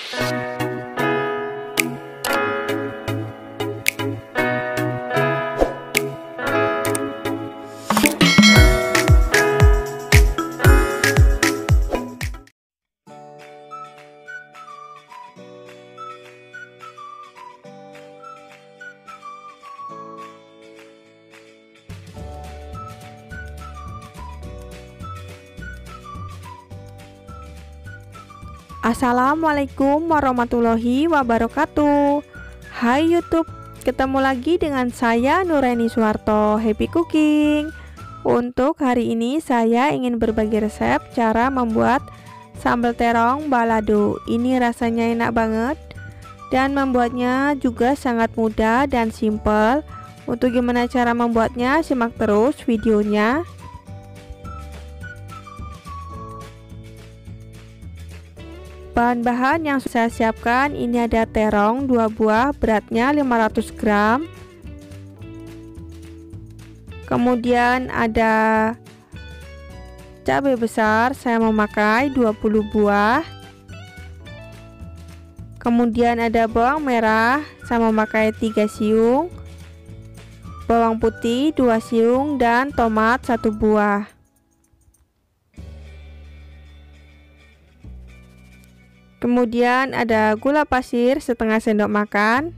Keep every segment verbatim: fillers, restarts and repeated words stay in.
Assalamualaikum warahmatullahi wabarakatuh. Hai YouTube, ketemu lagi dengan saya Nuraini Suharto, Happy Cooking. Untuk hari ini saya ingin berbagi resep cara membuat sambal terong balado. Ini rasanya enak banget dan membuatnya juga sangat mudah dan simple. Untuk gimana cara membuatnya, simak terus videonya. Bahan-bahan yang saya siapkan ini ada terong dua buah, beratnya lima ratus gram. Kemudian ada cabai besar, saya memakai dua puluh buah. Kemudian ada bawang merah, saya memakai tiga siung. Bawang putih dua siung dan tomat satu buah. Kemudian ada gula pasir setengah sendok makan,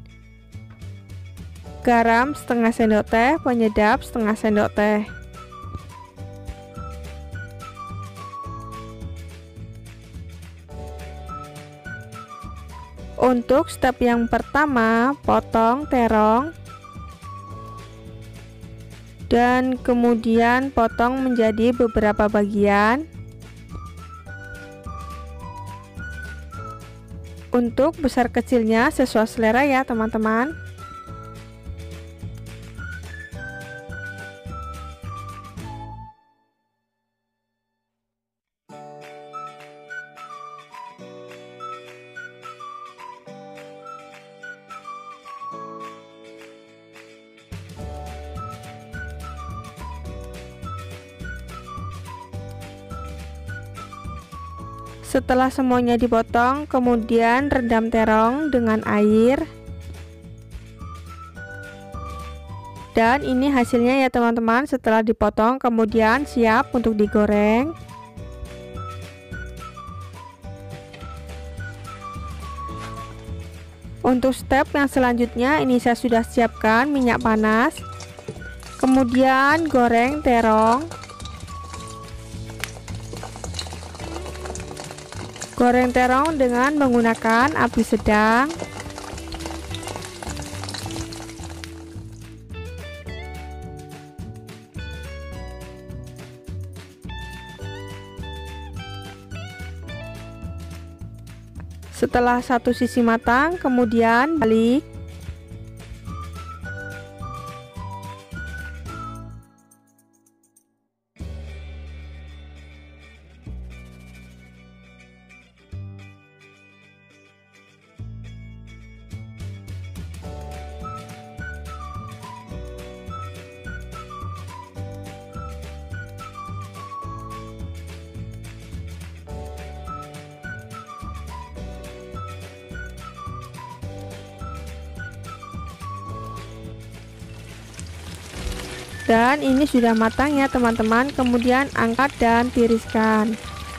garam setengah sendok teh, penyedap setengah sendok teh. Untuk step yang pertama, potong terong dan kemudian potong menjadi beberapa bagian. Untuk besar kecilnya sesuai selera ya teman-teman. Setelah semuanya dipotong, kemudian rendam terong dengan air. Dan ini hasilnya ya teman-teman, setelah dipotong kemudian siap untuk digoreng. Untuk step yang selanjutnya, ini saya sudah siapkan minyak panas. Kemudian goreng terong. Goreng terong dengan menggunakan api sedang. Setelah satu sisi matang, kemudian balik. Dan ini sudah matang ya teman-teman, kemudian angkat dan tiriskan.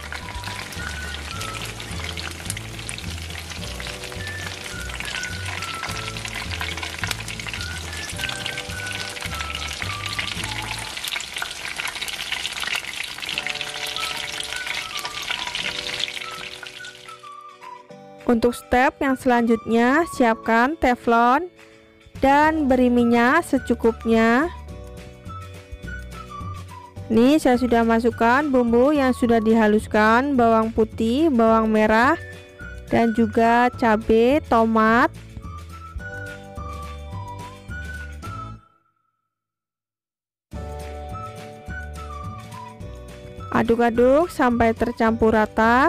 Untuk step yang selanjutnya, siapkan teflon dan beri minyak secukupnya. Nih saya sudah masukkan bumbu yang sudah dihaluskan, bawang putih, bawang merah, dan juga cabai, tomat. Aduk-aduk sampai tercampur rata.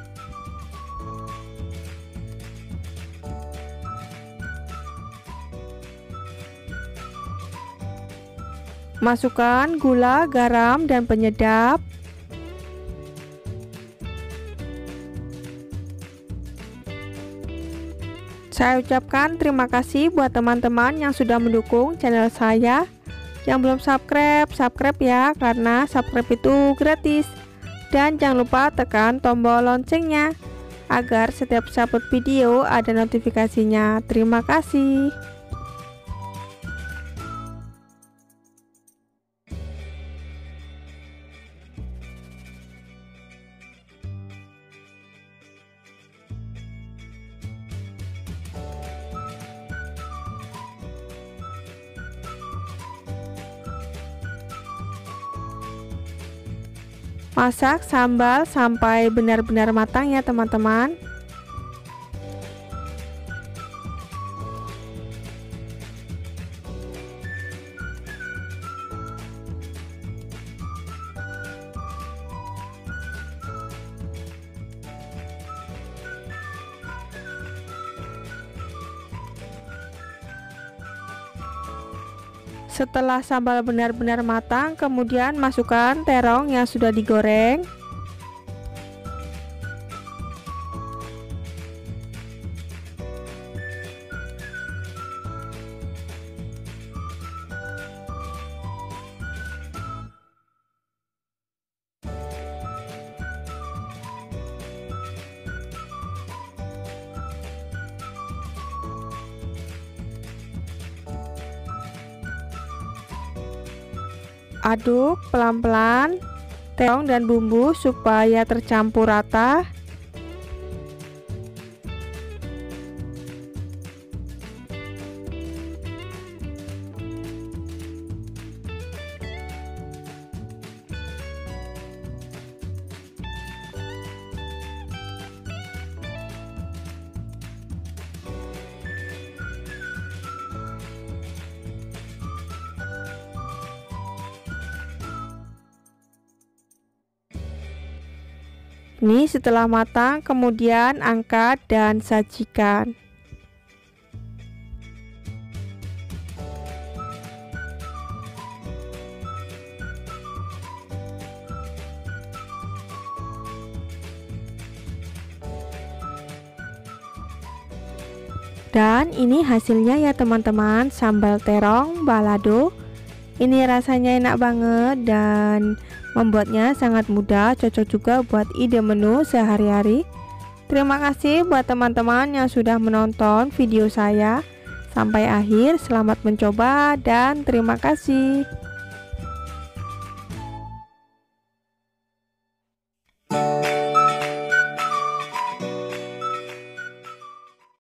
Masukkan gula, garam, dan penyedap. Saya ucapkan terima kasih buat teman-teman yang sudah mendukung channel saya. Yang belum subscribe, subscribe ya, karena subscribe itu gratis. Dan jangan lupa tekan tombol loncengnya agar setiap saya upload video ada notifikasinya. Terima kasih. Masak sambal sampai benar-benar matang ya teman-teman. Setelah sambal benar-benar matang, kemudian masukkan terong yang sudah digoreng. Aduk pelan-pelan terong dan bumbu supaya tercampur rata. Ini setelah matang, kemudian angkat dan sajikan. Dan ini hasilnya ya teman-teman, sambal terong balado. Ini rasanya enak banget dan membuatnya sangat mudah, cocok juga buat ide menu sehari-hari. Terima kasih buat teman-teman yang sudah menonton video saya sampai akhir. Selamat mencoba dan terima kasih.